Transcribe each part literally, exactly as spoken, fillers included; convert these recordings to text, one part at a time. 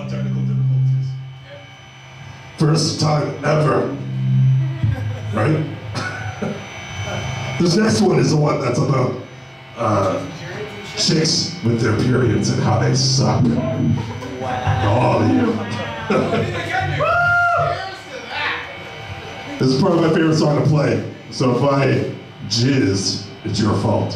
on technical difficulties. First time ever. Right? This next one is the one that's about uh, chicks with their periods and how they suck. All of you. This is probably my favorite song to play. So if I jizz, it's your fault.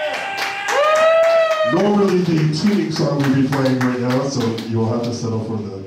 Normally the tuning song we'll be playing right now, so you will have to settle for the